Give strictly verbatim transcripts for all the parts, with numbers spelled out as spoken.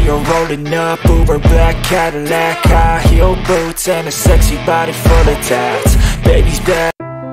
you're rolling up Uber black Cadillac, high heel boots and a sexy body full of tats. Baby's bad.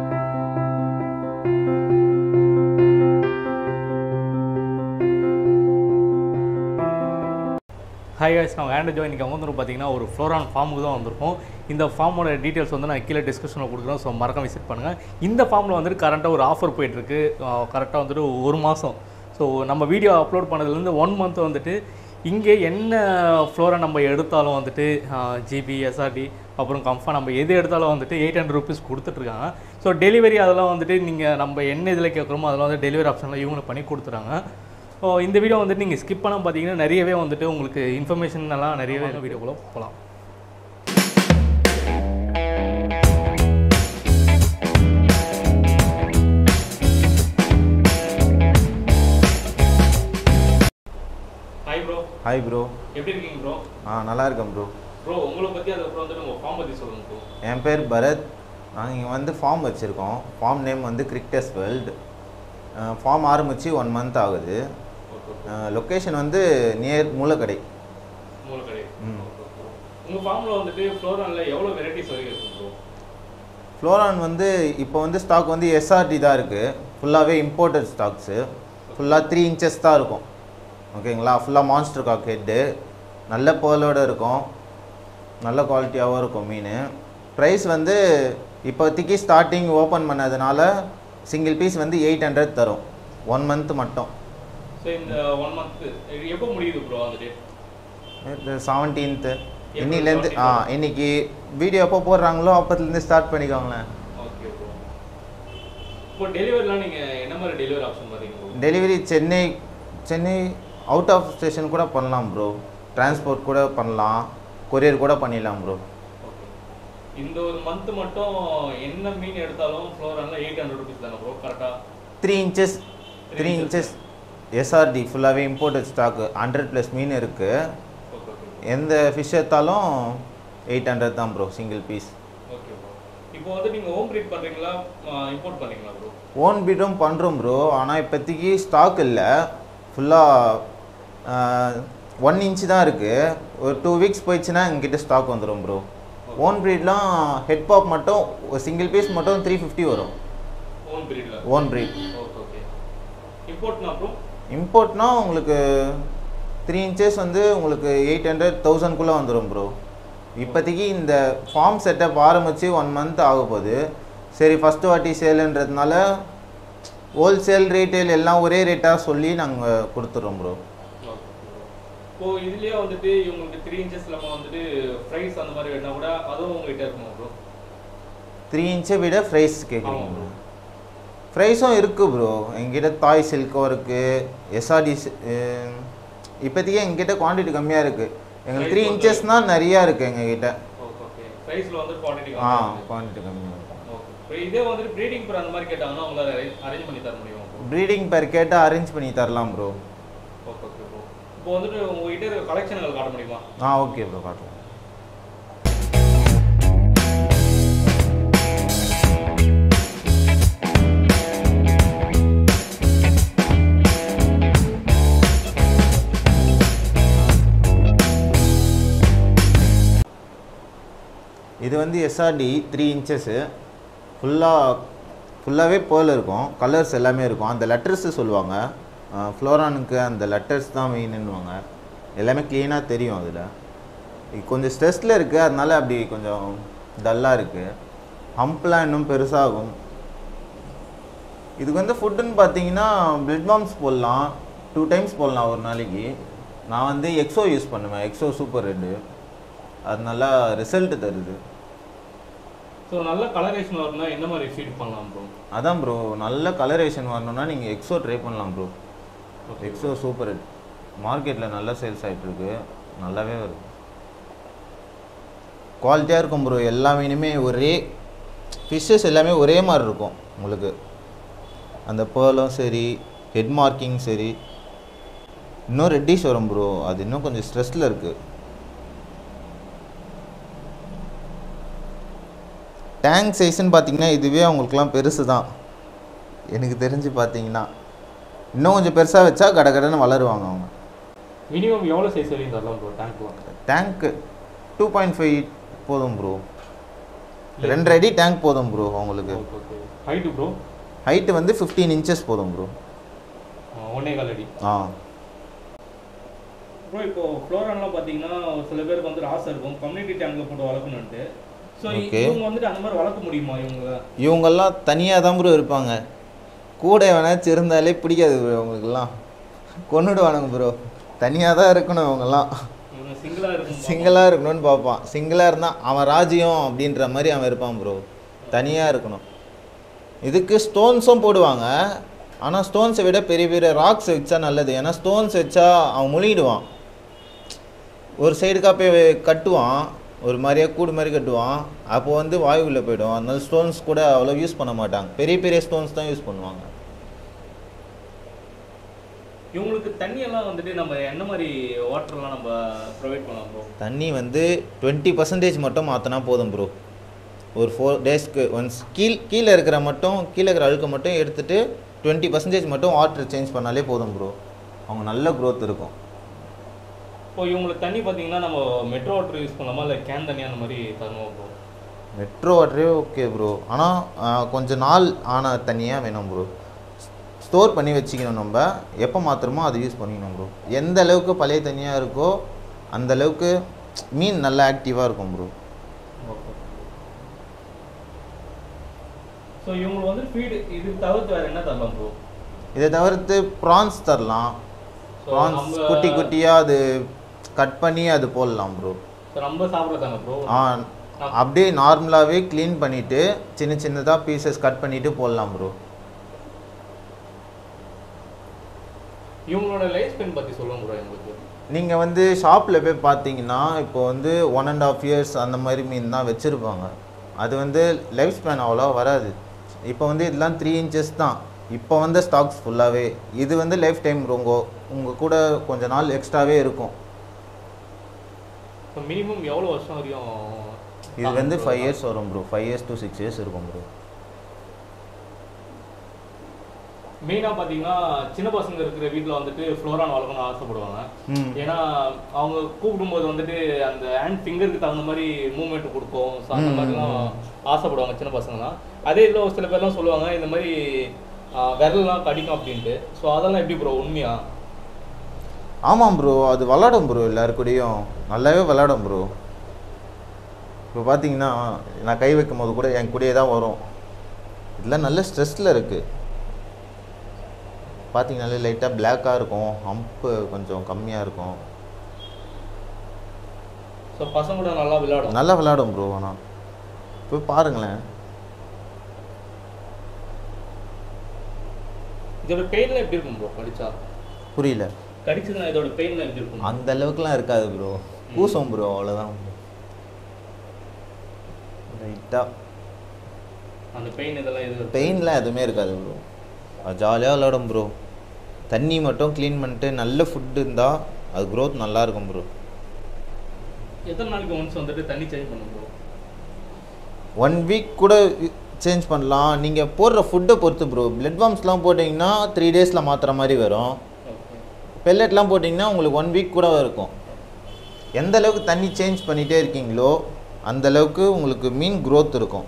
Hi guys, நான் Andro Joe இன்னைக்கு வந்து பார்த்தீங்கன்னா ஒரு ஃப்ளோரான் ஃபார்முக்கு தான் வந்திருக்கோம். இந்த ஃபார்மோட டீட்டெயில்ஸ் வந்து நான் கீழே டிஸ்கிரிப்ஷனில் கொடுக்குறேன். ஸோ மறக்காம விசிட் பண்ணுங்கள். இந்த ஃபார்மில் வந்துட்டு கரெக்டாக ஒரு ஆஃபர் போயிட்டுருக்கு. கரெக்டாக வந்துட்டு ஒரு மாதம். ஸோ நம்ம வீடியோ அப்லோட் பண்ணதுலேருந்து ஒன் மந்த் வந்துட்டு இங்கே என்ன ஃப்ளோரா நம்ம எடுத்தாலும் வந்துட்டு ஜிபி எஸ்ஆர்டி அப்புறம் கம்ஃபா நம்ம எது எடுத்தாலும் வந்துட்டு எயிட் ஹண்ட்ரட் ருபீஸ் கொடுத்துட்ருக்காங்க. ஸோ டெலிவரி அதெல்லாம் வந்துட்டு நீங்கள் நம்ம என்ன இதில் கேட்குறோமோ அதெல்லாம் வந்து டெலிவரி ஆப்ஷனில் இவங்க பண்ணி கொடுத்துறாங்க. ஸோ இந்த வீடியோ வந்துட்டு நீங்கள் ஸ்கிப் பண்ணால் பார்த்தீங்கன்னா நிறையவே வந்துட்டு உங்களுக்கு இன்ஃபர்மேஷன் எல்லாம் நிறையவே வீடியோக்குள்ளே போகலாம். Hi bro. Hi bro. எப்படி இருக்கீங்க ப்ரோ? ஆ நல்லா இருக்கேன் ப்ரோ. ப்ரோ உங்களை பற்றி அதுக்கப்புறம் வந்துட்டு உங்கள் ஃபார்ம் பற்றி சொல்லுங்கள் ப்ரோ. என் பேர் பரத். நாங்கள் இங்கே வந்து ஃபார்ம் வச்சுருக்கோம். ஃபார்ம் நேம் வந்து கிரிக்டஸ் வேர்ல்டு. ஃபார்ம் ஆரம்பித்து ஒன் மந்த் ஆகுது. லொக்கேஷன் வந்து நியர் மூலக்கடை. மூலக்கடை. ம். உங்கள் ஃபார்மில் வந்துட்டு ஃப்ளோரானில் எவ்வளோ வெரைட்டிஸ் வரைக்கும் இருக்கும் ப்ரோ? ஃப்ளோரான் வந்து இப்போ வந்து ஸ்டாக் வந்து எஸ்ஆர்டி தான் இருக்குது. ஃபுல்லாகவே இம்போர்ட்டட் ஸ்டாக்ஸு. ஃபுல்லாக த்ரீ இன்ச்சஸ் தான் இருக்கும். ஓகேங்களா? ஃபுல்லாக மான்ஸ்டர் காக் ஹெட்டு. நல்ல பேர்லோடு இருக்கும். நல்ல குவாலிட்டியாகவும் இருக்கும் மீன். ப்ரைஸ் வந்து இப்போதைக்கு ஸ்டார்டிங் ஓப்பன் பண்ணதுனால சிங்கிள் பீஸ் வந்து எயிட் ஹண்ட்ரட் தரும். ஒன் மந்த் மட்டும். ஸோ இந்த ஒன் மந்த் எப்போ முடியுது ப்ரோ அந்த டேட்? செவன்டீன்த்து இன்னிலேருந்து. ஆ இன்னைக்கு வீடியோ எப்போ போடுறாங்களோ அப்போத்துலேருந்து ஸ்டார்ட் பண்ணிக்கோங்களேன். Okay bro. இப்போ டெலிவரிலாம் நீங்கள் என்ன மாதிரி டெலிவரி ஆப்ஷன் பார்த்தீங்க? Delivery Chennai Chennai out of station கூட பண்ணலாம் ப்ரோ. டிரான்ஸ்போர்ட் கூட பண்ணலாம். கொரியர் கூட பண்ணிடலாம் ப்ரோ. ஓகே. இந்த ஒரு மந்த் மட்டும் என்ன மீன் எடுத்தாலும் ஃப்ளோரானில் எயிட் ஹண்ட்ரட் ருபீஸ் தானே ப்ரோ? கரெக்டாக three inches three inches SRT ஃபுல்லாகவே இம்போர்ட்டட் ஸ்டாக்கு. ஹண்ட்ரட் ப்ளஸ் மீன் இருக்குது. எந்த ஃபிஷ் எடுத்தாலும் எயிட் ஹண்ட்ரட் தான் bro single piece. Okay bro. இப்போ வந்து நீங்கள் ஹோம் ப்ரீட் பண்ணுறீங்களா இம்போர்ட் பண்ணுறீங்களா ப்ரோ? ஓன் ப்ரீடும் பண்ணுறோம் ப்ரோ. ஆனால் இப்போதைக்கு ஸ்டாக் இல்லை. ஃபுல்லாக ஒன் இன்ச்சு தான் இருக்குது. ஒரு டூ வீக்ஸ் போயிடுச்சுன்னா எங்கிட்ட ஸ்டாக் வந்துடும் ப்ரோ. ஓன் ப்ரீட்லாம் ஹெட் பாப் மட்டும் ஒரு சிங்கிள் பீஸ் மட்டும் த்ரீ ஃபிஃப்டி வரும். ஓன் ப்ரீடில்? Own breed. Okay okay. இம்போர்ட்னா ப்ரோ? இம்போர்ட்னா உங்களுக்கு த்ரீ இன்ச்சஸ் வந்து உங்களுக்கு எயிட் ஹண்ட்ரட் தௌசண்ட்குள்ளே வந்துடும் ப்ரோ. இப்போதைக்கு இந்த ஃபார்ம் செட்டப் ஆரம்பித்து ஒன் மந்த் ஆக போகுது. சரி ஃபஸ்ட்டு வாட்டி சேலுன்றதுனால ஹோல்சேல் ரீட்டெயில் எல்லாம் ஒரே ரேட்டாக சொல்லி நாங்கள் கொடுத்துட்றோம் ப்ரோ. இப்போ இதுலேயே வந்துட்டு இவங்களுக்கு த்ரீ இன்ச்சஸ் இல்லாமல் வந்துட்டு ஃப்ரைஸ் அந்த மாதிரி வேணா கூட அதுவும் உங்கள்கிட்ட இருக்குமா ப்ரோ? த்ரீ இன்ச்சை விட ஃப்ரைஸ் கேட்குறீங்க ப்ரோ? ஃப்ரைஸும் இருக்குது ப்ரோ. எங்கிட்ட தாய் சில்க்கும் இருக்குது. எஸ்ஆர்டி இப்போதைக்கு எங்கிட்ட குவான்டிட்டி கம்மியாக இருக்குது. எங்களுக்கு த்ரீ இன்ச்சஸ்னால் நிறையா இருக்குது எங்ககிட்ட. ஓகே. ப்ரைஸில் வந்து குவான்டிட்டி ஆ குவான்டிட்டி கம்மியாக இருக்கும். ஓகே. இதே வந்துட்டு ப்ரீடிங் பேர் அந்த மாதிரி கேட்டாங்கன்னா உங்களால் அரேஞ்ச் பண்ணி தர முடியும்? ப்ரீடிங் பேர் கேட்டால் அரேஞ்ச் பண்ணி தரலாம் ப்ரோ. Okay okay bro. இப்போ வந்துட்டு உங்கள்கிட்ட கலெக்ஷன்கள் காட்ட முடியுமா? ஆ ஓகே ப்ரோ காட்டுவோம். இது வந்து எஸ்ஆர்டி த்ரீ இன்ச்சஸ்ஸு. ஃபுல்லாக ஃபுல்லாகவே பேர்ல் இருக்கும். கலர்ஸ் எல்லாமே இருக்கும். அந்த லெட்டர்ஸு சொல்லுவாங்க. ஃப்ளோரானுக்கு அந்த லெட்டர்ஸ் தான் மெயின்னுவாங்க. எல்லாமே க்ளீனாக தெரியும். அதில் கொஞ்சம் ஸ்ட்ரெஸ்ஸில் இருக்குது. அதனால அப்படி கொஞ்சம் டல்லாக இருக்குது. ஹம்ப்லாம் இன்னும் பெருசாகும். இதுக்கு வந்து ஃபுட்டுன்னு பார்த்தீங்கன்னா பிளட் பாம்ஸ் போடலாம். டூ டைம்ஸ் போடலாம் ஒரு நாளைக்கு. நான் வந்து எக்ஸோ யூஸ் பண்ணுவேன். Exo super red. அது நல்லா ரிசல்ட் தருது. ஸோ நல்ல கலரேஷன் வரணும்னா என்ன மாதிரி ஃபீட் பண்ணலாம் ப்ரோ? அதான் ப்ரோ, நல்ல கலரேஷன் வரணும்னா நீங்கள் எக்ஸோ ட்ரை பண்ணலாம் ப்ரோ. எக்ஸோ சூப்பர் ரெட் மார்க்கெட்டில் நல்லா சேல்ஸ் ஆகிட்டுருக்கு. நல்லாவே வரும். குவாலிட்டியாக இருக்கும் ப்ரோ. எல்லா மீனுமே ஒரே ஃபிஷ்ஷஸ் எல்லாமே ஒரே மாதிரி இருக்கும் உங்களுக்கு. அந்த பேர்லும் சரி, ஹெட் மார்க்கிங் சரி. இன்னும் ரெட்டிஷ் வரும் ப்ரோ. அது இன்னும் கொஞ்சம் ஸ்ட்ரெஸ்ஸில் இருக்குது. டேங்க் சைஸ்ன்னு பார்த்தீங்கன்னா இதுவே அவங்களுக்குலாம் பெருசு தான் எனக்கு தெரிஞ்சு. பார்த்தீங்கன்னா இன்னும் கொஞ்சம் பெருசாக வச்சா கடை கடைன்னு வளருவாங்க அவங்க. மினிமம் எவ்வளோ சைஸ் வரையும் தரலாம் ப்ரோ டேங்க்லாம்? டேங்க்கு டூ பாயிண்ட் ஃபைவ் போதும் ப்ரோ. ரெண்டு அடி டேங்க் போதும் ப்ரோ அவங்களுக்கு. Height bro? ஹைட்டு வந்து ஃபிஃப்டீன் இன்ச்சஸ் போதும் ப்ரோ. ஒன்னே கால் அடி. ஆ ப்ரோ இப்போ ஃப்ளோரான்லாம் பார்த்தீங்கன்னா சில பேருக்கு வந்து ஆசை இருக்கும் கம்யூனிட்டி டேங்கில் போட்டு வளர்க்கணுன்ட்டு. ஸோ இவங்க வந்துட்டு அந்த மாதிரி வளர்க்க முடியுமா? இவங்க இவங்கெல்லாம் தனியாக தான் ப்ரோ இருப்பாங்க. கூட வேணாச்சும் இருந்தாலே பிடிக்காது ப்ரோ அவங்களுக்குலாம், கொண்டுடுவானுங்க ப்ரோ. தனியாக தான் இருக்கணும் இவங்கெல்லாம். சிங்கிளாக இருக்கும் சிங்கிளாக இருக்கணும்னு பார்ப்பான். சிங்கிளாக இருந்தால் அவன் ராஜ்யம் அப்படின்ற மாதிரி அவன் இருப்பான் ப்ரோ. தனியாக இருக்கணும். இதுக்கு ஸ்டோன்ஸும் போடுவாங்க. ஆனால் ஸ்டோன்ஸை விட பெரிய பெரிய ராக்ஸ் வச்சா நல்லது. ஏன்னா ஸ்டோன்ஸ் வச்சா அவன் முழுகிடுவான். ஒரு சைடுக்காக போய் கட்டுவான், ஒரு மாதிரியா கூடு மாதிரி கட்டுவான். அப்போது வந்து வாயுவில் போய்டும். அதனால ஸ்டோன்ஸ் கூட அவ்வளோ யூஸ் பண்ண மாட்டாங்க. பெரிய பெரிய ஸ்டோன்ஸ் தான் யூஸ் பண்ணுவாங்க. இவங்களுக்கு தண்ணியெல்லாம் வந்துட்டு நம்ம என்ன மாதிரி வாட்டர்லாம் நம்ம ப்ரொவைட் பண்ணலாம் ப்ரோ? தண்ணி வந்து டுவெண்ட்டி பர்சன்டேஜ் மட்டும் மாற்றினா போதும் ப்ரோ. ஒரு ஃபோர் டேஸ்க்கு ஒன்ஸ் கீழ் கீழே இருக்கிற மட்டும் கீழே இருக்கிற அழுக்க மட்டும் எடுத்துகிட்டு டுவெண்ட்டி பர்சன்டேஜ் மட்டும் வாட்டர் சேஞ்ச் பண்ணாலே போதும் ப்ரோ. அவங்க நல்ல க்ரோத் இருக்கும். இப்போ இவங்களுக்கு தண்ணி பார்த்தீங்கன்னா நம்ம மெட்ரோ வாட்டர் யூஸ் பண்ணலாமா இல்லை கேன் தண்ணி அந்த மாதிரி தரணுமா ப்ரோ? மெட்ரோ வாட்டரே ஓகே ப்ரோ. ஆனால் கொஞ்சம் நாள் ஆன தண்ணியாக வேணும் ப்ரோ. ஸ்டோர் பண்ணி வச்சுக்கணும். நம்ம எப்போ மாத்திரமோ அதை யூஸ் பண்ணிக்கணும் ப்ரோ. எந்த அளவுக்கு பழைய தண்ணியாக இருக்கோ அந்த அளவுக்கு மீன் நல்லா ஆக்டிவாக இருக்கும் ப்ரோ. ஸோ இவங்களுக்கு வந்து ஃபீடு இது தவிர்த்து வேறு என்ன தரலாம் ப்ரோ? இதை தவிர்த்து ப்ரான்ஸ் தரலாம். ப்ரான்ஸ் குட்டி குட்டியாக அது கட் பண்ணி அது போடலாம் ப்ரோ. ரொம்ப சாப்பிட்றதாங்க ப்ரோ? ஆ அப்படியே நார்மலாகவே க்ளீன் பண்ணிவிட்டு சின்ன சின்னதாக பீசஸ் கட் பண்ணிவிட்டு போடலாம் ப்ரோ. இவங்களோட லைஃப் ஸ்பென் பற்றி சொல்லுங்க ப்ரோ எங்களுக்கு. நீங்கள் வந்து ஷாப்பில் போய் பார்த்தீங்கன்னா இப்போ வந்து ஒன் அண்ட் ஆஃப் இயர்ஸ் அந்த மாதிரி மீன் தான் வச்சுருப்பாங்க. அது வந்து லைஃப் ஸ்பேன் அவ்வளோ வராது. இப்போ வந்து இதெல்லாம் த்ரீ இன்ச்சஸ் தான் இப்போ வந்து ஸ்டாக்ஸ் ஃபுல்லாகவே. இது வந்து லைஃப் டைம் ரொம்ப உங்கள் கூட கொஞ்சம் நாள் எக்ஸ்ட்ராவே இருக்கும். இப்போ மினிமம் எவ்வளோ வருஷம் வரையும்? இது வந்து ஃபைவ் இயர்ஸ் வரும் bro. Five years to six years இருக்கும் ப்ரோ. மெயினாக பார்த்தீங்கன்னா சின்ன பசங்க இருக்கிற வீட்டில் வந்துட்டு ஃப்ளோரான் வளர்க்கணும்னு ஆசைப்படுவாங்க. ஏன்னா அவங்க கூப்பிடும்போது வந்துட்டு அந்த ஹேண்ட் ஃபிங்கருக்கு தகுந்த மாதிரி மூவ்மெண்ட் கொடுக்கும். ஸோ அந்த மாதிரிலாம் ஆசைப்படுவாங்க சின்ன பசங்கலாம். அதே இல்லை ஒரு சில பேர்லாம் சொல்லுவாங்க இந்த மாதிரி விரல்லாம் கடிக்கும் அப்படின்ட்டு. ஸோ அதெல்லாம் எப்படி ப்ரோ உண்மையா? ஆமாம் ப்ரோ, அது விளாடும் ப்ரோ. எல்லாருக்கூடையும் நல்லாவே விளாடும் ப்ரோ. இப்போ பார்த்தீங்கன்னா நான் கை வைக்கும் போது கூட என் கூடயே தான் வரும். இதெல்லாம் நல்ல ஸ்ட்ரெஸ்ஸில் இருக்குது. பார்த்தீங்கனாலே லைட்டாக பிளாக்காக இருக்கும். ஹம்ப்பு கொஞ்சம் கம்மியாக இருக்கும். ஸோ பசங்க கூட நல்லா விளையாடும். நல்லா விளையாடும் ப்ரோ. ஆனால் போய் பாருங்களேன். இதோட பெயின்லாம் எப்படி இருக்கும் ப்ரோ கடிச்சா? புரியல. கடிச்சதுன்னா இதோட பெயின்லாம் எப்படி இருக்கும்? அந்த அளவுக்குலாம் இருக்காது ப்ரோ. பூசம் ப்ரோ, அவ்வளோதான். லைட்டாக அந்த பெயின் இதெல்லாம் எதுவும் பெயின்லாம் எதுவுமே இருக்காது ப்ரோ. ஜாலியாக விளாடும் ப்ரோ. தண்ணி மட்டும் க்ளீன் பண்ணிட்டு நல்ல ஃபுட்டு இருந்தால் அது க்ரோத் நல்லாயிருக்கும் ப்ரோ. எத்தனை நாளைக்கு ஒன்ஸ் வந்துட்டு தண்ணி சேஞ்ச் பண்ணும் ப்ரோ? ஒன் வீக் கூட சேஞ்ச் பண்ணலாம். நீங்கள் போடுற ஃபுட்டை பொறுத்து ப்ரோ. பிளட் வார்ம்ஸ்லாம் போட்டிங்கன்னா த்ரீ டேஸில் மாற்றுற மாதிரி வரும். பெல்லட்லாம் போட்டிங்கன்னா உங்களுக்கு ஒன் வீக் கூட இருக்கும். எந்த அளவுக்கு தண்ணி சேஞ்ச் பண்ணிகிட்டே இருக்கீங்களோ அந்தளவுக்கு உங்களுக்கு மீன் க்ரோத் இருக்கும்.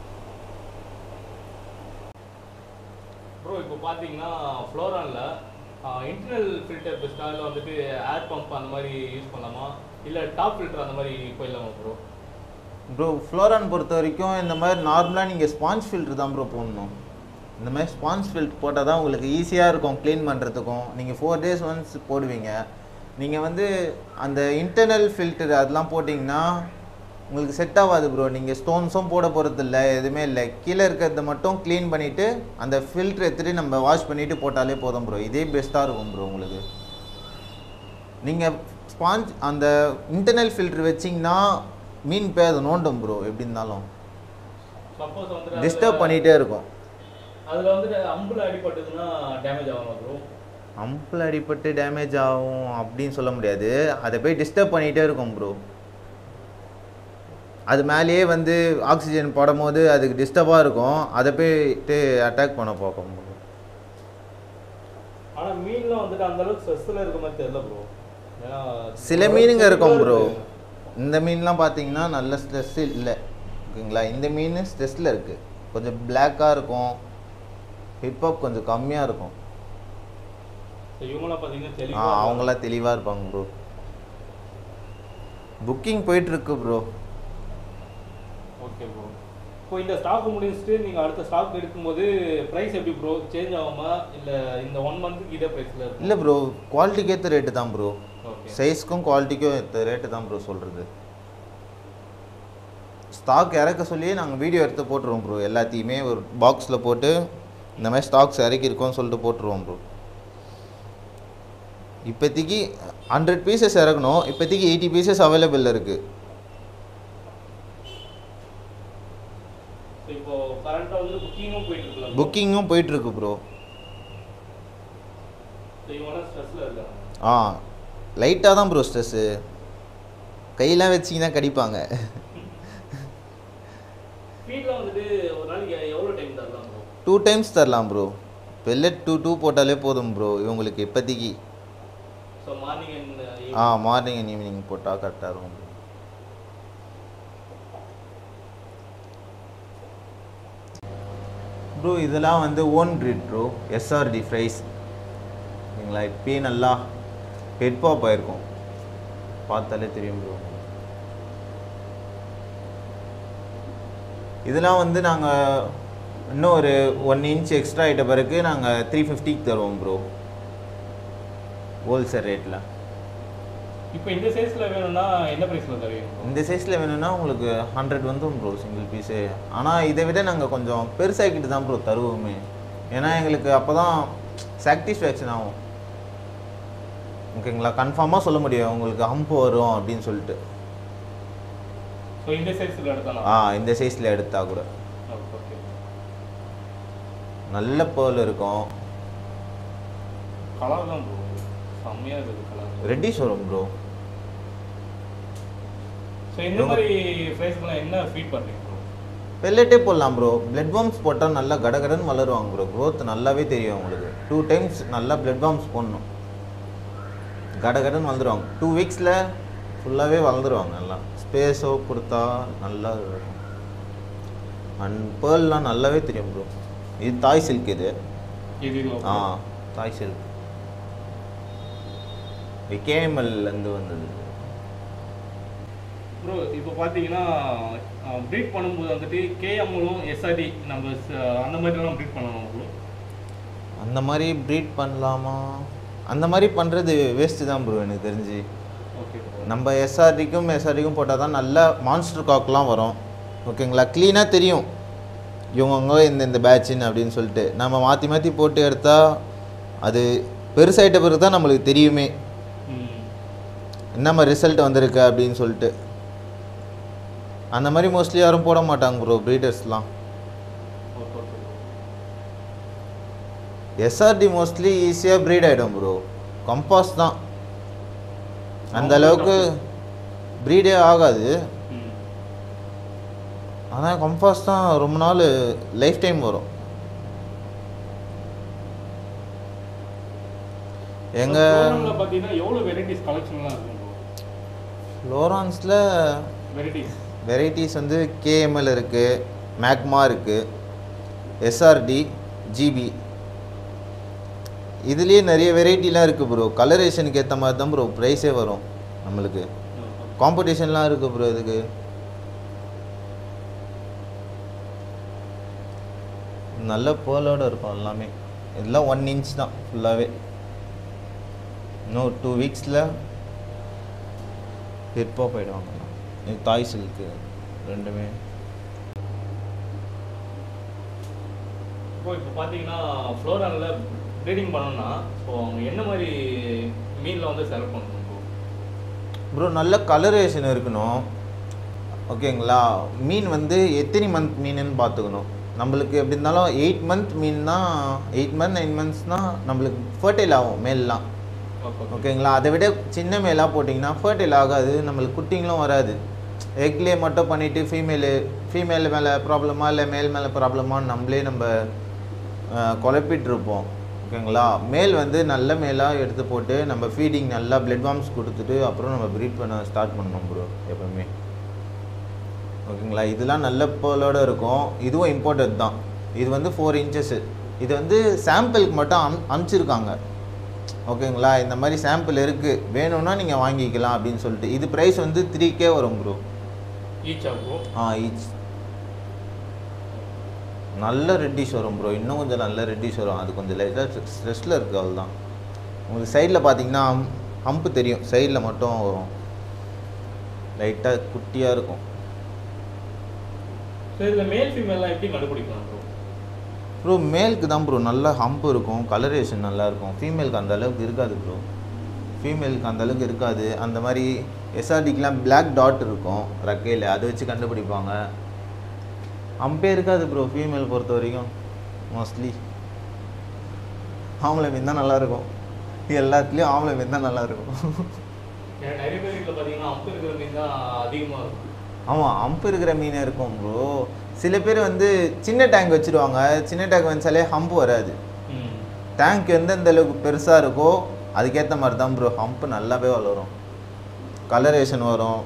ப்ரோ இப்போ பார்த்தீங்கன்னா ஃப்ளோரானில் இன்டர்னல் ஃபில்டர் பெஸ்ட்டாக இல்லை வந்துட்டு ஏர் பம்ப் அந்த மாதிரி யூஸ் பண்ணலாமா இல்லை டாப் ஃபில்டர் அந்த மாதிரி போயிடலாமா ப்ரோ? ப்ரோ ஃப்ளோரான் பொறுத்த வரைக்கும் இந்த மாதிரி நார்மலாக நீங்கள் ஸ்பாஞ்ச் ஃபில்ட்ரு தான் ப்ரோ போடணும். இந்த மாதிரி ஸ்பாஞ்ச் ஃபில்ட்ரு போட்டால் தான் உங்களுக்கு ஈஸியாக இருக்கும் க்ளீன் பண்ணுறதுக்கும். நீங்கள் ஃபோர் டேஸ் ஒன்ஸ் போடுவீங்க. நீங்கள் வந்து அந்த இன்டர்னல் ஃபில்டர் அதெல்லாம் போட்டிங்கன்னா உங்களுக்கு செட் ஆகாது ப்ரோ. நீங்கள் ஸ்டோன்ஸும் போட போகிறது இல்லை, எதுவுமே இல்லை. கீழே இருக்கிறத மட்டும் க்ளீன் பண்ணிவிட்டு அந்த ஃபில்ட்ரு எடுத்துகிட்டு நம்ம வாஷ் பண்ணிவிட்டு போட்டாலே போதும் ப்ரோ. இதே பெஸ்ட்டாக இருக்கும் ப்ரோ உங்களுக்கு. நீங்கள் ஸ்பாஞ்ச் அந்த இன்டர்னல் ஃபில்ட்ரு வச்சிங்கன்னா மீன் போய் அதை நோண்டும் ப்ரோ. எப்படி இருந்தாலும் சப்போஸ் வந்து டிஸ்டர்ப் பண்ணிகிட்டே இருக்கும். அதில் வந்துட்டு அம்பில் அடிப்பட்டதுன்னா டேமேஜ் ஆகும் ப்ரோ? அம்பில் அடிப்பட்டு டேமேஜ் ஆகும் அப்படின்னு சொல்ல முடியாது. அதை போய் டிஸ்டர்ப் பண்ணிகிட்டே இருக்கும் ப்ரோ. அது மேலேயே வந்து ஆக்சிஜன் போடும் போது அதுக்கு டிஸ்டர்பாக இருக்கும். அதை போய்ட்டு அட்டாக் பண்ண பார்க்கும் ப்ரோ. ஆனால் மீன்லாம் வந்துட்டு அந்தளவுக்கு ஸ்ட்ரெஸ்ஸில் இருக்க மாதிரி தெரியல ப்ரோ. சில மீனுங்க இருக்கும் ப்ரோ. இந்த மீன்லாம் பார்த்தீங்கன்னா நல்ல ஸ்ட்ரெஸ் இல்லை ஓகேங்களா. இந்த மீன் ஸ்ட்ரெஸ்ஸில் இருக்குது, கொஞ்சம் பிளாக்காக இருக்கும், ஹிப்ஹாப் கொஞ்சம் கம்மியாக இருக்கும். ஆ அவங்களாம் தெளிவாக இருப்பாங்க ப்ரோ. புக்கிங் போயிட்டுருக்கு ப்ரோ. Okay bro. இப்போ இந்த ஸ்டாக் முடிச்சுட்டு நீங்கள் அடுத்த ஸ்டாக் எடுக்கும்போது ப்ரைஸ் எப்படி ப்ரோ சேஞ்ச் ஆகுமா இல்லை இந்த ஒன் மந்த்துக்கு இதே ப்ரைஸில்? இல்லை ப்ரோ, குவாலிட்டிக்கு ஏற்ற ரேட்டு தான் ப்ரோ. சைஸ்க்கும் குவாலிட்டிக்கும் ஏற்ற ரேட்டு தான் ப்ரோ சொல்கிறது. ஸ்டாக் இறக்க சொல்லி நாங்கள் வீடியோ எடுத்து போட்டுருவோம் ப்ரோ. எல்லாத்தையுமே ஒரு பாக்ஸில் போட்டு இந்த மாதிரி ஸ்டாக்ஸ் இறக்கிருக்கோன்னு சொல்லிட்டு போட்டுருவோம் ப்ரோ. இப்போதைக்கு ஹண்ட்ரட் பீசஸ் இறக்கணும். இப்போதைக்கு எயிட்டி பீசஸ் அவைலபிள் இருக்குது. புக்கிங்கும் போயிட்டுருக்கு ப்ரோ. ஆ லைட்டாக தான் ப்ரோ ஸ்ட்ரெஸ்ஸு. கையெல்லாம் வச்சிங்கன்னா கடிப்பாங்க. டூ டைம்ஸ் தரலாம் ப்ரோ. பெல்லட் டூ டூ போட்டாலே போதும் ப்ரோ இவங்களுக்கு இப்போதைக்கு. ஆ மார்னிங் அண்ட் ஈவினிங் போட்டால் கரெக்டாக இருக்கும் ப்ரோ. ப்ரோ இதெல்லாம் வந்து own breed bro, SRT fries சரிங்களா. இப்போயே நல்லா ஹெட் பாப் ஆகிருக்கும், பார்த்தாலே தெரியும் ப்ரோ. இதெல்லாம் வந்து நாங்கள் இன்னும் ஒரு ஒன் இன்ச் எக்ஸ்ட்ரா ஆகிட்ட பிறகு நாங்கள் த்ரீ ஃபிஃப்டிக்கு தருவோம் ப்ரோ ஹோல்சேல் ரேட்டில். இப்போ இந்த சைஸில் வேணும்னா என்ன ப்ரைஸில் தருவீங்க? இந்த சைஸில் வேணும்னா உங்களுக்கு ஹண்ட்ரட் வந்துடும் ப்ரோ சிங்கிள் பீஸு. ஆனால் இதை விட நாங்கள் கொஞ்சம் பெருசாகிக்கிட்டு தான் ப்ரோ தருவோமே, ஏன்னா எங்களுக்கு அப்போ தான் சாட்டிஸ்ஃபேக்ஷன் ஆகும் ஓகேங்களா. கன்ஃபார்மாக சொல்ல முடியும் உங்களுக்கு ஹம்ப் வரும் அப்படின்னு சொல்லிட்டு. ஸோ இந்த சைஸில் எடுத்தாலும் ஆ இந்த சைஸில் எடுத்தால் கூட நல்ல பேர்ல் இருக்கும். கலர் தான் ப்ரோ செம்மையாக இருக்குது. கலர் ரெட்டிஷ் வரும் ப்ரோ. ஸோ இந்த மாதிரி ஃப்ரைஸ்க்குலாம் என்ன ஃபீட் பண்ணுறீங்க ப்ரோ? பெல்லட்டே போடலாம் ப்ரோ. பிளட் வார்ம்ஸ் போட்டால் நல்லா கடகடன்னு வளருவாங்க ப்ரோ. க்ரோத் நல்லாவே தெரியும் உங்களுக்கு. டூ டைம்ஸ் நல்லா பிளட் வார்ம்ஸ் போடணும், கடகடன்னு வளர்ந்துருவாங்க. டூ வீக்ஸில் ஃபுல்லாகவே வளர்ந்துருவாங்க. நல்லா ஸ்பேஸோ கொடுத்தா நல்லா இருக்கும். அண்ட் பேர்லாம் நல்லாவே தெரியும் ப்ரோ. இது தாய் சில்க். இது ஆ தாய் சில்க் கேஎம்எல்லேருந்து வந்தது ப்ரோ. இப்போ பார்த்தீங்கன்னா ப்ரீட் பண்ணும்போது வந்துட்டு கேஎம்எலும் எஸ்ஆர்டி நம்ம அந்த மாதிரிலாம் ப்ரீட் பண்ணலாம் ப்ரோ. அந்த மாதிரி ப்ரீட் பண்ணலாமா? அந்த மாதிரி பண்ணுறது வேஸ்ட்டு தான் ப்ரோ எனக்கு தெரிஞ்சு. Okay bro. நம்ம எஸ்ஆர்டிக்கும் எஸ்ஆர்டிக்கும் போட்டால் தான் நல்ல மான்ஸ்டர் காக்லாம் வரும் ஓகேங்களா. க்ளீனாக தெரியும் இவங்க இந்த இந்த பேட்சின்னு அப்படின்னு சொல்லிட்டு. நம்ம மாற்றி மாற்றி போட்டு எடுத்தால் அது பெருசாகிட்ட பிறகு தான் நம்மளுக்கு தெரியுமே என்னம்மா ரிசல்ட் வந்திருக்கு அப்படின்னு சொல்லிட்டு. அந்த மாதிரி மோஸ்ட்லி யாரும் போட மாட்டாங்க ப்ரோ ப்ரீடர்ஸ்லாம். எஸ்ஆர்டி மோஸ்ட்லி ஈஸியாக ப்ரீட் ஆகிடும் ப்ரோ. கம்பாஸ் தான் அந்த அளவுக்கு ப்ரீடே ஆகாது. ஆனால் கம்பாஸ் தான் ரொம்ப நாள் லைஃப் டைம் வரும். எங்கள் பார்த்தீங்கன்னா எவ்வளோ வெரைட்டிஸ் கலெக்ஷன்லாம் இருக்கும் ஃப்ளோரான்ஸில்? வெரைட்டிஸ் வெரைட்டிஸ் வந்து கேஎம்எல் இருக்குது, மேக்மா இருக்குது, எஸ்ஆர்டி, ஜிபி, இதுலேயே நிறைய வெரைட்டிலாம் இருக்குது ப்ரோ. கலரேஷனுக்கு ஏற்ற மாதிரி தான் ப்ரோ ப்ரைஸே வரும் நம்மளுக்கு. காம்படிஷன்லாம் இருக்குது ப்ரோ இதுக்கு. நல்ல பேர்லோடு இருக்கும் எல்லாமே. இதெல்லாம் ஒன் இன்ச் தான் ஃபுல்லாகவே. இன்னும் டூ வீக்ஸில் ஹெட்பாப் ஆகிடுவாங்க. இது தாய் சில்க்கு ரெண்டுமே. இப்போ இப்போ பார்த்தீங்கன்னா ஃப்ளோரானில் ப்ரீடிங் பண்ணணும்னா ஸோ அவங்க என்ன மாதிரி மீனில் வந்து செலக்ட் பண்ணணும் ப்ரோ? ப்ரோ நல்ல கலரேஷன் இருக்கணும் ஓகேங்களா. மீன் வந்து எத்தனை மந்த் மீனுன்னு பார்த்துக்கணும். நம்மளுக்கு எப்படி இருந்தாலும் எயிட் மந்த் மீன்னா எயிட் மந்த் நைன் மந்த்ஸ்னால் நம்மளுக்கு ஃபர்டைல் ஆகும் மேல்லாம் ஓகேங்களா. அதை விட சின்ன மேலாக போட்டிங்கன்னா ஃபர்டைல் ஆகாது, நம்மளுக்கு குட்டிங்களும் வராது. எக்லேயே மட்டும் பண்ணிவிட்டு ஃபீமேலு ஃபீமேல் மேலே ப்ராப்ளமா இல்லை மேல் மேலே ப்ராப்ளமான்னு நம்மளே நம்ம குழப்பிட்டு இருப்போம் ஓகேங்களா. மேல் வந்து நல்ல மேலாக எடுத்து போட்டு நம்ம ஃபீடிங் நல்லா பிளட் வார்ம்ஸ் கொடுத்துட்டு அப்புறம் நம்ம ப்ரீட் பண்ண ஸ்டார்ட் பண்ணணும் ப்ரோ எப்பவுமே. ஓகேங்களா. இதெல்லாம் நல்ல பேர்லோடு இருக்கும். இதுவும் இம்போர்ட்டட் தான். இது வந்து ஃபோர் இன்ச்சஸ்ஸு. இது வந்து சாம்பிளுக்கு மட்டும் அம் அனுப்பிச்சிருக்காங்க. ஓகேங்களா. இந்த மாதிரி சாம்பிள் இருக்குது, வேணும்னா நீங்கள் வாங்கிக்கலாம் அப்படின்னு சொல்லிட்டு. இது ப்ரைஸ் வந்து த்ரீ கே வரும் ப்ரோ. Each bro? ஆ ஈச். நல்ல ரெட்டிஷ் வரும் ப்ரோ. இன்னும் கொஞ்சம் நல்ல ரெட்டிஷ் வரும். அது கொஞ்சம் லைட்டாக ஸ்ட்ரெஸ்ஸில் இருக்குது, அவ்வளோதான். உங்களுக்கு சைடில் பார்த்தீங்கன்னா ஹம்பு தெரியும், சைடில் மட்டும் வரும், லைட்டாக குட்டியாக இருக்கும். ஸோ இதில் மேல் ஃபீமேல்லாம் எப்படி கண்டுபிடிக்கலாம் ப்ரோ? ப்ரோ மேலுக்கு தான் ப்ரோ நல்ல ஹம்பு இருக்கும், கலரேஷன் நல்லாயிருக்கும். ஃபீமேலுக்கு அந்த அளவுக்கு இருக்காது ப்ரோ. ஃபீமேலுக்கு அந்த அளவுக்கு இருக்காது. அந்த மாதிரி எஸ்ஆர்டிக்கெலாம் பிளாக் டாட் இருக்கும் ரக்கையில், அதை வச்சு கண்டுபிடிப்பாங்க. அம்பே இருக்காது ப்ரோ ஃபீமேல் பொறுத்த வரைக்கும். மோஸ்ட்லி ஆம்பளை மீன் தான் நல்லாயிருக்கும். எல்லாத்துலேயும் ஆம்பளை மீன் தான் நல்லாயிருக்கும். நிறைய பேர் வீட்டில் பார்த்தீங்கன்னா அம்பு இருக்கிற மீன் தான் அதிகமாக இருக்கும். ஆமாம், அம்பு இருக்கிற மீன் இருக்கும் ப்ரோ. சில பேர் வந்து சின்ன டேங்க் வச்சுருவாங்க. சின்ன டேங்க் வச்சாலே ஹம்பு வராது. டேங்க் எந்தெந்த அளவுக்கு பெருசாக இருக்கோ அதுக்கேற்ற மாதிரி தான் ப்ரோ ஹம்பு நல்லாவே வளரும், கலரேஷன் வரும்.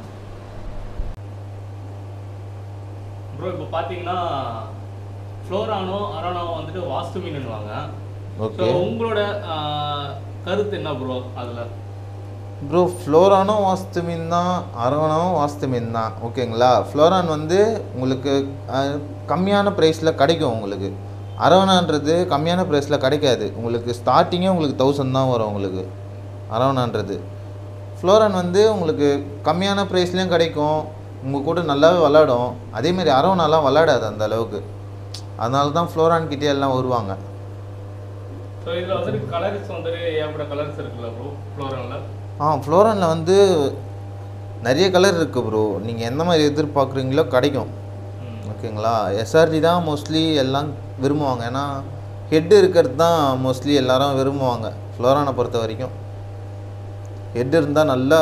ப்ரோ இப்போ பார்த்தீங்கன்னா ஃப்ளோரானோ அரோனாவோ வந்துட்டு வாஸ்து மீன்னுவாங்க. ஓகே, உங்களோட கருத்து என்ன ப்ரோ அதில்? ப்ரோ ஃப்ளோரானோ வாஸ்து மீன் தான், அரோனாவும் வாஸ்து மீன் தான். ஓகேங்களா. ஃப்ளோரான் வந்து உங்களுக்கு கம்மியான ப்ரைஸில் கிடைக்கும். உங்களுக்கு அரோனான்றது கம்மியான ப்ரைஸில் கிடைக்காது. உங்களுக்கு ஸ்டார்டிங்கே உங்களுக்கு தௌசண்ட் தான் வரும் உங்களுக்கு அரோனான்றது. ஃப்ளோரான் வந்து உங்களுக்கு கம்மியான ப்ரைஸ்லேயும் கிடைக்கும், உங்கள் கூட நல்லாவே விளாடும். அதேமாதிரி அரோனாலாம் விளாடாது அந்த அளவுக்கு. அதனால தான் ஃப்ளோரான் கிட்டே எல்லாம் வருவாங்க. ஸோ இதில் வந்துட்டு கலர்ஸ் வந்துட்டு ஏகப்பட்ட கலர்ஸ் இருக்குல்ல ப்ரோ ஃப்ளோரானில்? ஆ ஃப்ளோரானில் வந்து நிறைய கலர் இருக்குது ப்ரோ. நீங்கள் எந்த மாதிரி எதிர்பார்க்குறீங்களோ கிடைக்கும். ஓகேங்களா. எஸ்ஆர்டி தான் மோஸ்ட்லி எல்லாம் விரும்புவாங்க. ஏன்னா ஹெட்டு இருக்கிறது தான் மோஸ்ட்லி எல்லோரும் விரும்புவாங்க ஃப்ளோரானை பொறுத்த வரைக்கும். ஹெட் இருந்தால் நல்லா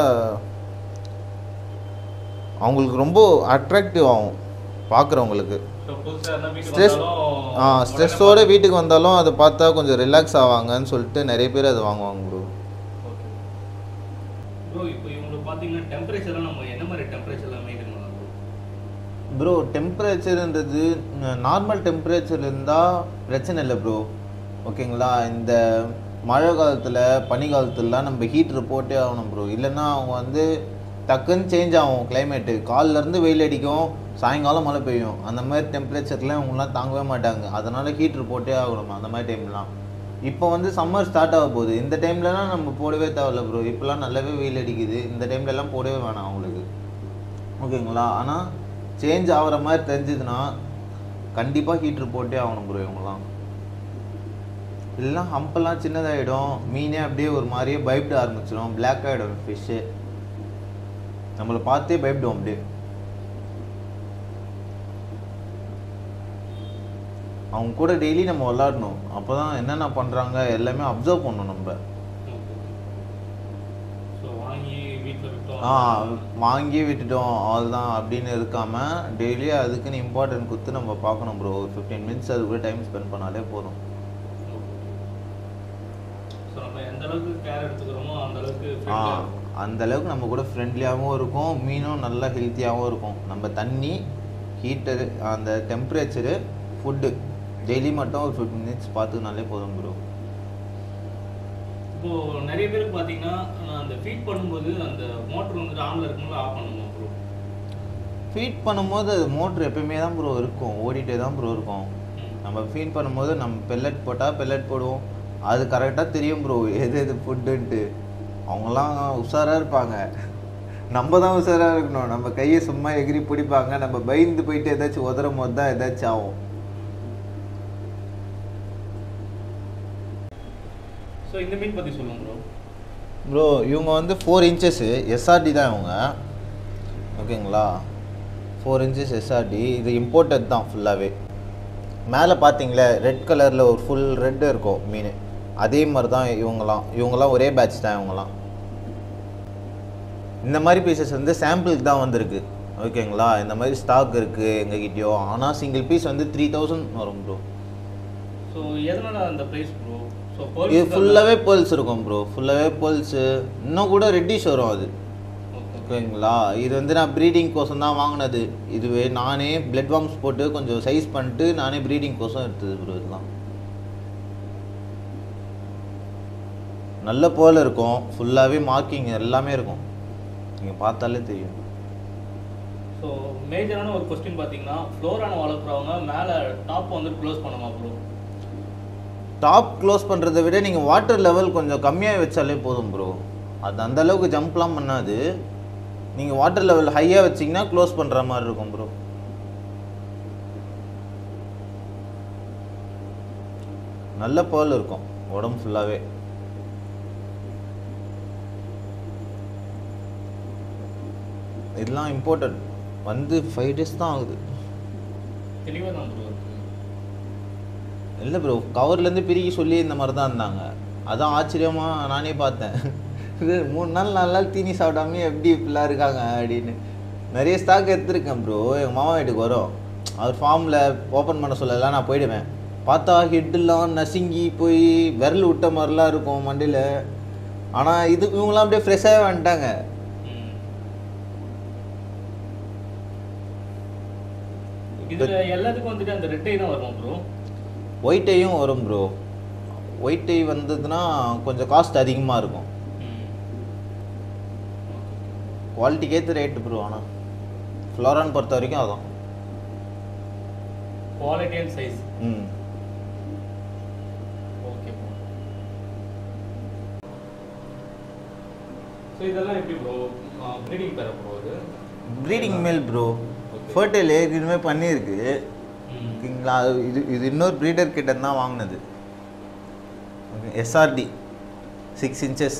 அவங்களுக்கு ரொம்ப அட்ராக்டிவ் ஆகும் பார்க்குறவங்களுக்கு. ஸ்ட்ரெஸ் ஆ ஸ்ட்ரெஸ்ஸோடு வீட்டுக்கு வந்தாலும் அதை பார்த்தா கொஞ்சம் ரிலாக்ஸ் ஆவாங்கன்னு சொல்லிட்டு நிறைய பேர் அதை வாங்குவாங்க ப்ரோ. ப்ரோ இப்போ இவங்களுக்கு பார்த்தீங்கன்னா டெம்பரேச்சர்லாம் நம்ம என்ன மாதிரி டெம்பரேச்சர்லாம் மெயின்டைன் பண்ணலாம் ப்ரோ? டெம்பரேச்சர்ன்றது நார்மல் டெம்பரேச்சர் இருந்தால் பிரச்சனை இல்லை ப்ரோ. ஓகேங்களா. இந்த மழை காலத்தில் பனி காலத்துலலாம் நம்ம ஹீட்ரு போட்டே ஆகணும் ப்ரோ. இல்லைன்னா அவங்க வந்து டக்குன்னு சேஞ்ச் ஆகும் கிளைமேட்டு. காலிலேருந்து வெயில் அடிக்கும், சாயங்காலம் மழை பெய்யும். அந்த மாதிரி டெம்பரேச்சர்லாம் அவங்களாம் தாங்கவே மாட்டாங்க. அதனால் ஹீட்ரு போட்டே ஆகணும் அந்த மாதிரி டைம்லாம். இப்போ வந்து சம்மர் ஸ்டார்ட் ஆக போகுது. இந்த டைம்லலாம் நம்ம போடவே தேவையில்ல ப்ரோ. இப்போலாம் நல்லாவே வெயில் அடிக்குது. இந்த டைம்லலாம் போடவே வேணாம் அவங்களுக்கு. ஓகேங்களா. ஆனால் சேஞ்ச் ஆகிற மாதிரி தெரிஞ்சதுன்னா கண்டிப்பாக ஹீட்ரு போட்டே ஆகணும் ப்ரோ இவங்களாம். இல்லைனா ஹம்பெல்லாம் சின்னதாகிடும், மீனே அப்படியே ஒரு மாதிரியே பயப்பட ஆரம்பிச்சிடும், பிளாக் ஆகிடும் ஃபிஷ்ஷு. நம்மளை பார்த்தே பயப்படுவோம் அப்படியே. அவங்க கூட டெய்லி நம்ம விளாடணும். அப்போ தான் என்னென்ன பண்ணுறாங்க எல்லாமே அப்சர்வ் பண்ணணும் நம்ம. ஆ வாங்கி விட்டுட்டோம் அவ்வளோதான் அப்படின்னு இருக்காமல் டெய்லி அதுக்குன்னு இம்பார்ட்டன்ட் கொடுத்து நம்ம பார்க்கணும் ப்ரோ. ஒரு ஃபிஃப்டீன் மினிட்ஸ் அது கூட டைம் ஸ்பெண்ட் பண்ணாலே போதும். ஆ அந்த அளவுக்கு நம்ம கூட ஃப்ரெண்ட்லியாகவும் இருக்கும், மீனும் நல்லா ஹெல்த்தியாகவும் இருக்கும். நம்ம தண்ணி, ஹீட்டரு, அந்த டெம்பரேச்சரு, ஃபுட்டு டெய்லி மட்டும் ஒரு ஃபிஃப்டின் மினிட்ஸ் பார்த்துக்கினாலே போதும் ப்ரோ. இப்போது நிறைய பேருக்கு பார்த்தீங்கன்னா அந்த ஃபீட் பண்ணும்போது அந்த மோட்ரு வந்துட்டு ஆனில் இருக்கும்போது ஆஃப் பண்ணுமா ப்ரோ? ஃபீட் பண்ணும்போது அது மோட்ரு எப்பயுமே தான் ப்ரோ இருக்கும், ஓடிட்டே தான் ப்ரோ இருக்கும். நம்ம ஃபீட் பண்ணும்போது நம்ம பெல்லட் போட்டால் பெல்லட் போடுவோம். அது கரெக்டாக தெரியும் ப்ரோ எது எது ஃபுட்டுன்ட்டு. அவங்களாம் உஷாராக இருப்பாங்க, நம்ம தான் உஷாராக இருக்கணும். நம்ம கையை சும்மா எகிரி பிடிப்பாங்க, நம்ம பயந்து போயிட்டு ஏதாச்சும் உதறும் போது தான் ஏதாச்சும் ஆகும். ஸோ இந்த மீன் பற்றி சொல்லுங்க ப்ரோ. ப்ரோ இவங்க வந்து ஃபோர் இன்ச்சஸ்ஸு எஸ்ஆர்டி தான் இவங்க. ஓகேங்களா. Four inches SRT. இது இம்போர்ட்டட் தான் ஃபுல்லாகவே. மேலே பார்த்தீங்களே ரெட் கலரில் ஒரு ஃபுல் ரெட்டு இருக்கும் மீன், அதே மாதிரி தான் இவங்களாம். இவங்களாம் ஒரே பேட்ச் தான் இவங்களாம். இந்த மாதிரி பீசஸ் வந்து சாம்பிளுக்கு தான் வந்திருக்கு. ஓகேங்களா. இந்த மாதிரி ஸ்டாக் இருக்குது எங்ககிட்டயோ. ஆனால் சிங்கிள் பீஸ் வந்து த்ரீ தௌசண்ட் வரும் ப்ரோ. ஸோ எதனால் அந்த ப்ரைஸ் ப்ரோ? ஸோ இது ஃபுல்லாகவே பேர்ல்ஸ் இருக்கும் ப்ரோ, ஃபுல்லாகவே பேர்ல்ஸு. இன்னும் கூட ரெட்டிஷ் வரும் அது. ஓகேங்களா, இது வந்து நான் ப்ரீடிங் கோசம் தான் வாங்கினது. இதுவே நானே பிளட் வார்ம்ஸ் போட்டு கொஞ்சம் சைஸ் பண்ணிட்டு நானே ப்ரீடிங் கோசம் எடுத்தது ப்ரோ. இதெல்லாம் நல்ல பேர்ல் இருக்கும், ஃபுல்லாகவே மார்க்கிங் எல்லாமே இருக்கும், நீங்கள் பார்த்தாலே தெரியும். ஸோ மேஜரான ஒரு கொஸ்டின் பார்த்தீங்கன்னா, ஃப்ளோரான வளர்க்குறவங்க மேலே டாப் வந்து க்ளோஸ் பண்ணுமா ப்ரோ? டாப் க்ளோஸ் பண்ணுறதை விட நீங்கள் வாட்டர் லெவல் கொஞ்சம் கம்மியாக வச்சாலே போதும் ப்ரோ. அது அந்தளவுக்கு ஜம்ப்லாம் பண்ணாது. நீங்கள் வாட்டர் லெவல் ஹையாக வச்சிங்கன்னா க்ளோஸ் பண்ணுற மாதிரி இருக்கும் ப்ரோ. நல்ல பேர்ல் இருக்கும் உடம்பு ஃபுல்லாகவே. இதெல்லாம் இம்போர்ட்டட், வந்து ஃபைவ் டேஸ் தான் ஆகுது. தெளிவாக தான் ப்ரோ இருக்கு. இல்லை ப்ரோ, கவர்லேருந்து பிரிக்கி சொல்லி இந்த மாதிரி தான் இருந்தாங்க. அதான் ஆச்சரியமாக நானே பார்த்தேன். இது மூணு நாள் நாலு நாள் தீனி சாப்பிடாமே எப்படி இப்படிலாம் இருக்காங்க அப்படின்னு. நிறைய ஸ்டாக் எடுத்துருக்கேன் ப்ரோ. எங்கள் மாமா வீட்டுக்கு வரும், அவர் ஃபார்மில் ஓப்பன் பண்ண சொல்லலாம், நான் போயிடுவேன். பார்த்தா ஹெட்டெல்லாம் நசுங்கி போய் விரல் விட்ட மாதிரிலாம் இருக்கும் மண்டியில். ஆனால் இது இவங்களாம் அப்படியே ஃப்ரெஷ்ஷாகவே வந்துட்டாங்க. இதுல எல்லாத்துக்கும் வந்துட்டு அந்த ரெட் ஐ தான் வரும் ப்ரோ. ஒயிட் ஐயும் வரும் ப்ரோ. ஒயிட் ஐ வந்ததுன்னா கொஞ்சம் காஸ்ட் அதிகமாக இருக்கும். குவாலிட்டிக்கு ஏற்ற ரேட்டு ப்ரோ. ஆனால் ஃப்ளோரான் பொறுத்த வரைக்கும் அதான் குவாலிட்டி அண்ட் சைஸ். ம் ஓகே ப்ரோ. ஸோ இதெல்லாம் எப்படி ப்ரோ ப்ரீடிங் பெற ப்ரோ? இது ப்ரீடிங் மேல் ப்ரோ. ஃபர்டைல் ஏற்கனவே பண்ணியிருக்கு. ஓகேங்களா, இது இது இன்னொரு ப்ரீடர் கிட்ட தான் வாங்கினது. ஓகே, எஸ்ஆர்டி சிக்ஸ் இன்ச்சஸ்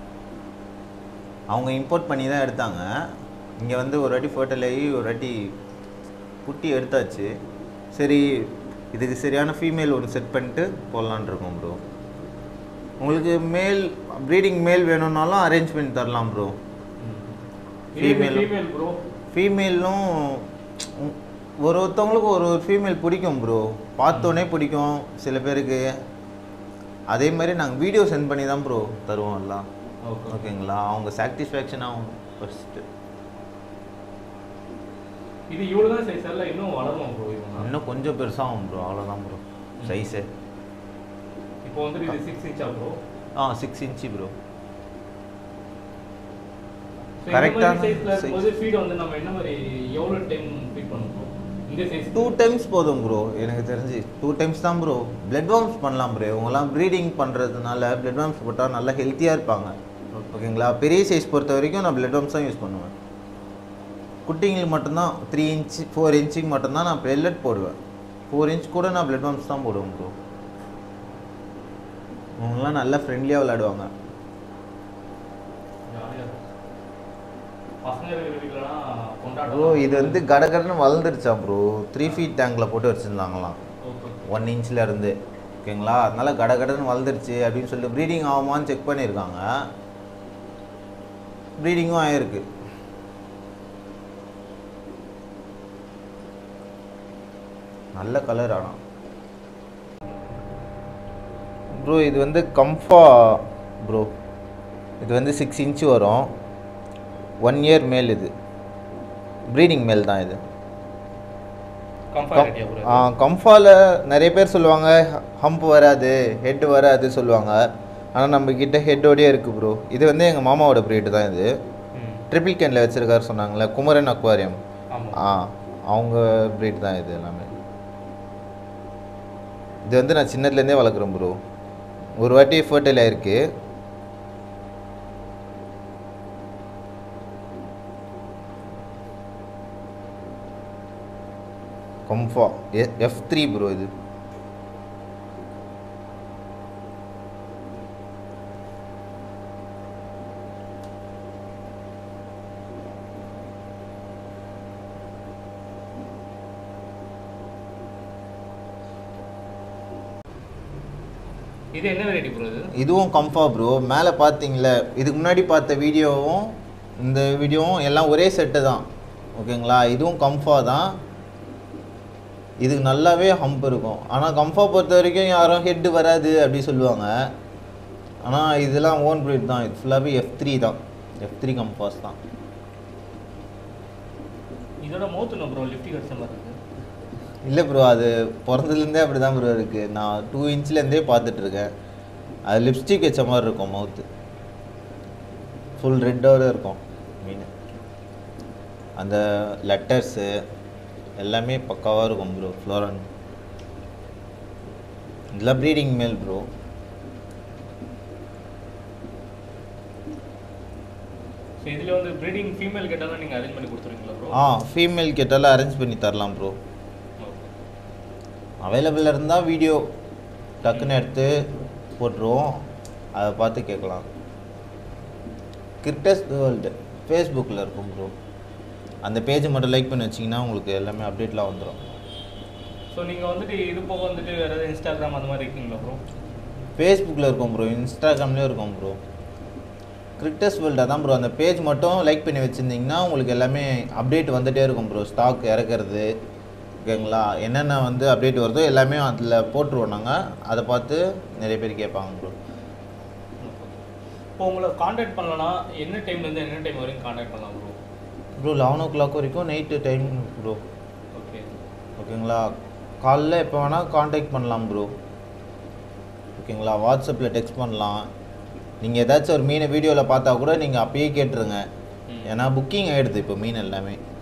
அவங்க இம்போர்ட் பண்ணி தான் எடுத்தாங்க. இங்கே வந்து ஒரு வாட்டி ஃபர்டைல் ஆகி ஒரு வாட்டி குட்டி எடுத்தாச்சு. சரி, இதுக்கு சரியான ஃபீமேல் ஒன்று செட் பண்ணிட்டு போடலான் இருக்கோம் ப்ரோ. உங்களுக்கு மேல் ப்ரீடிங் மேல் வேணும்னாலும் அரேஞ்ச் பண்ணி தரலாம் ப்ரோ. ஃபீமேல் ப்ரோ ஃபீமேலும் ஒரு ஒருத்தவங்களுக்கு ஒரு ஒரு ஃபீமேல் பிடிக்கும் ப்ரோ. பார்த்தோன்னே பிடிக்கும் சில பேருக்கு. அதே மாதிரி நாங்கள் வீடியோ சென்ட் பண்ணி தான் ப்ரோ தருவோம் எல்லாம். ஓகேங்களா, அவங்க சாட்டிஸ்ஃபேக்ஷன் ஆகும் ஃபர்ஸ்ட்டு. இது இவ்வளோ தான் சைஸ் இல்லை, இன்னும் வளரும் ப்ரோ. இன்னும் கொஞ்சம் பெருசாகும் ப்ரோ, அவ்வளோதான் ப்ரோ சைஸு. இப்போ வந்து இது சிக்ஸ் இன்ச்சா ப்ரோ? ஆ சிக்ஸ் இன்ச்சு ப்ரோ. கரெக்டான சைஸ். ஃபீட் வந்து நம்ம என்ன மாதிரி எவ்வளோ டைம் ஃபீட் பண்ணுவோம்? இந்த சைஸ் டூ டைம்ஸ் போதும் ப்ரோ. எனக்கு தெரிஞ்சு டூ டைம்ஸ் தான் ப்ரோ. பிளட் வார்ம்ஸ் பண்ணலாம் ப்ரோ. இவங்கெல்லாம் ப்ரீடிங் பண்ணுறதுனால பிளட் வார்ம்ஸ் போட்டால் நல்லா ஹெல்த்தியாக இருப்பாங்க. ஓகேங்களா, பெரிய சைஸ் பொறுத்த வரைக்கும் நான் பிளட் வார்ம்ஸ் தான் யூஸ் பண்ணுவேன். குட்டிங்களுக்கு மட்டும்தான் த்ரீ இன்ச்சு ஃபோர் இன்ச்சுக்கு மட்டும்தான் நான் பெல்லட் போடுவேன். ஃபோர் இன்ச் கூட நான் பிளட் வார்ம்ஸ் தான் போடுவேன் ப்ரோ. அவங்களாம் நல்லா ஃப்ரெண்ட்லியாக விளையாடுவாங்க. ப்ரோ இது வந்து கடகடன்னு வளர்ந்துருச்சா ப்ரோ. த்ரீ ஃபீட் டேங்கில் போட்டு வச்சுருந்தாங்களாம் ஒன் இன்ச்சில் இருந்து. ஓகேங்களா, அதனால கடகடன்னு வளர்ந்துருச்சு அப்படின்னு சொல்லிட்டு ப்ரீடிங் ஆகுமான்னு செக் பண்ணியிருக்காங்க. ப்ரீடிங்கும் ஆகிருக்கு. நல்ல கலர். ஆனால் ப்ரோ இது வந்து கம்ஃபா ப்ரோ. இது வந்து சிக்ஸ் இன்ச்சு வரும். ஒன் இயர் மேல். இது ப்ரீடிங் மேல் தான். இது கம்ஃபாவில் நிறைய பேர் சொல்லுவாங்க ஹம்ப் வராது, ஹெட் வராது சொல்லுவாங்க. ஆனால் நம்மக்கிட்ட ஹெட்டோடையே இருக்குது ப்ரோ. இது வந்து எங்கள் மாமாவோட ப்ரீடு தான். இது ட்ரிபிள் கேனில் வச்சுருக்காரு சொன்னாங்களே, குமரன் அக்வாரியம். ஆ அவங்க ப்ரீட் தான் இது எல்லாமே. இது வந்து நான் சின்னதுலேருந்தே வளர்க்குறேன் ப்ரோ. ஒரு வாட்டி ஃபர்டைல் ஆயிருக்கு. Kamfa F three bro. இது இது என்ன வெரைட்டி ப்ரோ? இது இதுவும் கம்ஃபா ப்ரோ. மேலே பார்த்தீங்களே, இதுக்கு முன்னாடி பார்த்த வீடியோவும் இந்த வீடியோவும் எல்லாம் ஒரே செட்டு தான். ஓகேங்களா, இதுவும் கம்ஃபா தான். இதுக்கு நல்லாவே ஹம்ப் இருக்கும். ஆனால் கம்ஃபா பொறுத்த வரைக்கும் யாரும் ஹெட்டு வராது அப்படி சொல்லுவாங்க. ஆனால் இதெல்லாம் ஓன் ப்ரீட் தான். இது ஃபுல்லாகவே எஃப் த்ரீ தான், எஃப் த்ரீ கம்ஃபாஸ் தான். இதோட மவுத் என்ன ப்ரோ லிஃப்டி கடிச்ச மாதிரி இருக்குது? இல்லை ப்ரோ, அது பிறந்ததுலேருந்தே அப்படி தான் ப்ரோ இருக்குது. நான் டூ இன்ச்லேருந்தே பார்த்துட்ருக்கேன். அது லிப்ஸ்டிக் வச்ச மாதிரி இருக்கும் மவுத்து. ஃபுல் ரெட்டோடு இருக்கும் மீன். அந்த லெட்டர்ஸு எல்லாமே பக்காவாக இருக்கும் ப்ரோ. ஃப்ளோரான் இதெல்லாம் ப்ரீடிங் மேல் ப்ரோ. ஸோ இதில் வந்து ப்ரீடிங் ஃபீமேல் கேட்டாலும் நீங்கள் அரேஞ்ச் பண்ணி கொடுத்துருவீங்களா ப்ரோ? ஆ, ஃபீமேல் கேட்டாலும் அரேஞ்ச் பண்ணி தரலாம் ப்ரோ. அவைலபிள் இருந்தால் வீடியோ டக்குன்னு எடுத்து போட்டுருவோம், அதை பார்த்து கேட்கலாம். கிரிக்கெட் வேர்ல்டு ஃபேஸ்புக்கில் இருக்கும் ப்ரோ. அந்த பேஜை மட்டும் லைக் பண்ணி வச்சிங்கன்னா உங்களுக்கு எல்லாமே அப்டேட்லாம் வந்துடும். ஸோ நீங்கள் வந்துட்டு இது போக வந்துட்டு வேறு ஏதாவது இன்ஸ்டாகிராம் அந்த மாதிரி இருக்கீங்களா ப்ரோ? ஃபேஸ்புக்கில் இருக்கும் ப்ரோ, இன்ஸ்டாகிராம்லேயும் இருக்கும் ப்ரோ. கிரிக்கெட் வேர்ல்டு தான் ப்ரோ. அந்த பேஜ் மட்டும் லைக் பண்ணி வச்சுருந்தீங்கன்னா உங்களுக்கு எல்லாமே அப்டேட் வந்துகிட்டே இருக்கும் ப்ரோ. ஸ்டாக் இறக்குறது ஓகேங்களா, என்னென்ன வந்து அப்டேட் வருதோ எல்லாமே அதில் போட்டுருவோம் நாங்கள். அதை பார்த்து நிறைய பேர் கேட்பாங்க ப்ரோ. இப்போ உங்களை காண்டாக்ட் பண்ணலன்னா என்ன டைம்லேருந்து என்ன டைம் வரைக்கும் காண்டாக்ட் பண்ணலாம் bro? Bro eleven o'clock வரைக்கும் நைட்டு டைம் ப்ரோ. ஓகே ஓகேங்களா, காலைல எப்போ வேணால் காண்டாக்ட் பண்ணலாம் ப்ரோ. ஓகேங்களா, வாட்ஸ்அப்பில் டெக்ஸ்ட் பண்ணலாம். நீங்கள் ஏதாச்சும் ஒரு மீனை வீடியோவில் பார்த்தா கூட நீங்கள் அப்பயே கேட்டுருங்க. ஏன்னா புக்கிங் ஆகிடுது இப்போ மீன் எல்லாமே.